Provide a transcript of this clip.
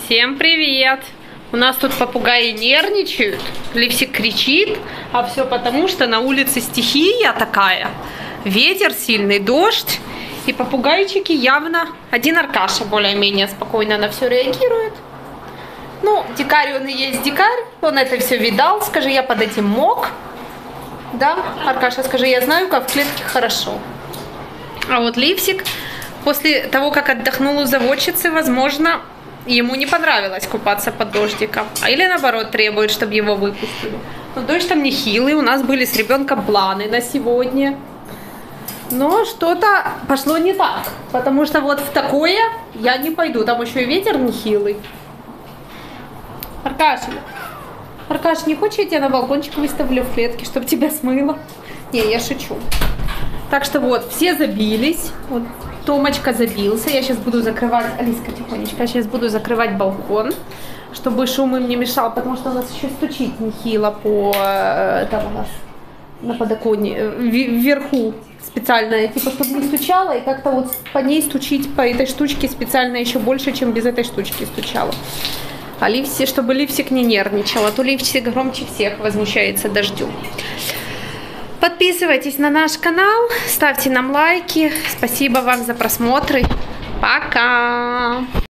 Всем привет! У нас тут попугаи нервничают, Ливсик кричит, а все потому, что на улице стихия такая, ветер сильный, дождь, и попугайчики явно, один Аркаша более-менее спокойно на все реагирует. Ну, дикарь он и есть дикарь, он это все видал, скажи, я под этим мог. Да, Аркаша, скажи, я знаю, как в клетке хорошо. А вот Ливсик, после того, как отдохнул у заводчицы, возможно, ему не понравилось купаться под дождиком. Или наоборот, требует, чтобы его выпустили. Но дождь там нехилый, у нас были с ребенком планы на сегодня. Но что-то пошло не так. Потому что вот в такое я не пойду. Там еще и ветер нехилый. Аркаш, не хочешь, я тебя на балкончик выставлю в клетке, чтобы тебя смыло? Не, я шучу. Так что вот, все забились. Вот, Томочка забился. Я сейчас буду закрывать... Алиска, тихонечко. Я сейчас буду закрывать балкон, чтобы шум им не мешал, потому что у нас еще стучит нехило по... Там у нас на подоконнике, вверху специально, типа, чтобы не стучало, и как-то вот по ней стучить, по этой штучке специально еще больше, чем без этой штучки стучало. А Ливсик, чтобы Ливсик не нервничал, а то Ливсик громче всех возмущается дождю. Подписывайтесь на наш канал, ставьте нам лайки. Спасибо вам за просмотры. Пока!